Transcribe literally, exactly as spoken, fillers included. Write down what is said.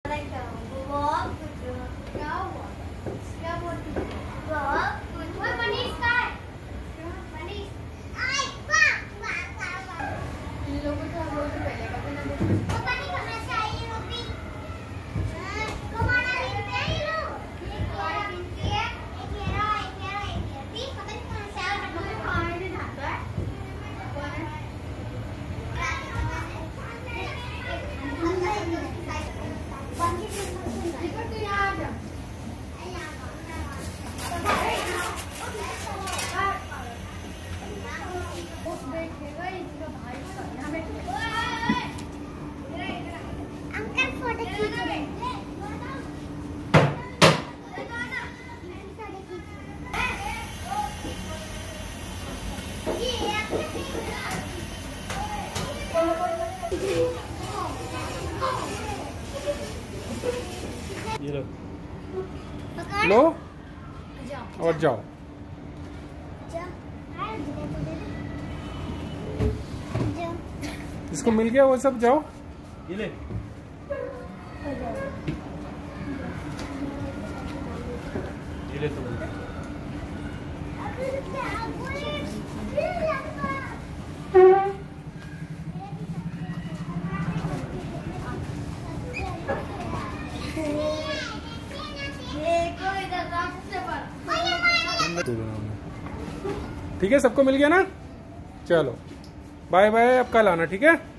ये लो लो और जाओ। इसको मिल गया वो सब, जाओ ये ले। ये ले तो ठीक है, सबको मिल गया ना। चलो बाय बाय, अब कल आना, ठीक है।